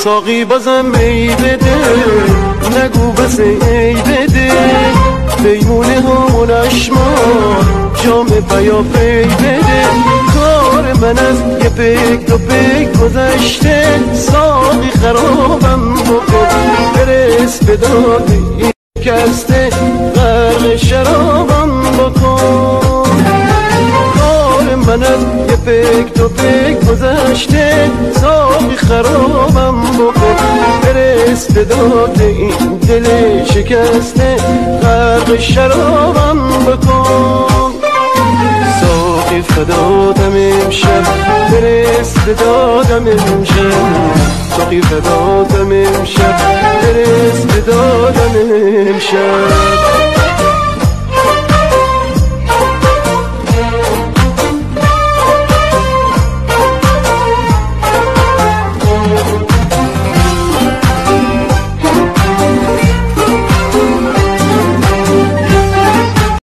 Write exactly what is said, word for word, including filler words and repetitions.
ساقی بازم می بده، نگو بس ای بده، پیمونه همون اشمان جام بیا پی بده. کار من از یه پیک دو پیک گذشته، ساقی خرابم بکن، برس به داد این کسته، غرق شرابم بکن. کار من از یه پیک دو پیک گذشته، ساقی خرابم بکن، برس به داد این دل شکسته، غرق شرابم بکن. ساقی فدادم امشب، برس به دادم امشب، ساقی فدادم امشب، برس به دادم امشب.